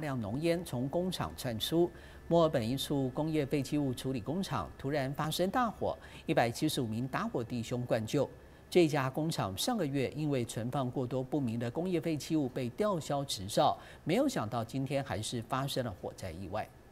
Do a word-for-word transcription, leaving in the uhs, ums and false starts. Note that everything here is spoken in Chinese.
量浓烟从工厂窜出。墨尔本一处工业废弃物处理工厂突然发生大火，一百七十五名打火弟兄灌救。这家工厂上个月因为存放过多不明的工业废弃物被吊销执照，没有想到今天还是发生了火灾意外。